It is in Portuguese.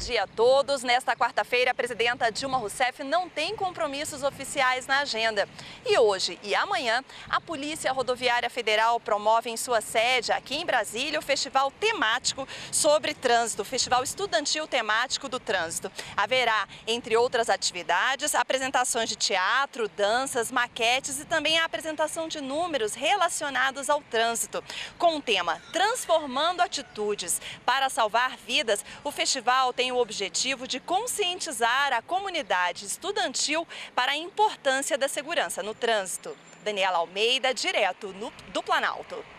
dia a todos. Nesta quarta-feira, a presidenta Dilma Rousseff não tem compromissos oficiais na agenda. E hoje e amanhã, a Polícia Rodoviária Federal promove em sua sede, aqui em Brasília, o Festival Temático sobre Trânsito, o Festival Estudantil Temático do Trânsito. Haverá, entre outras atividades, apresentações de teatro, danças, maquetes e também a apresentação de números relacionados ao trânsito. Com o tema Transformando Atitudes para Salvar Vidas, o festival tem o objetivo de conscientizar a comunidade estudantil para a importância da segurança no trânsito. Daniela Almeida, direto do Planalto.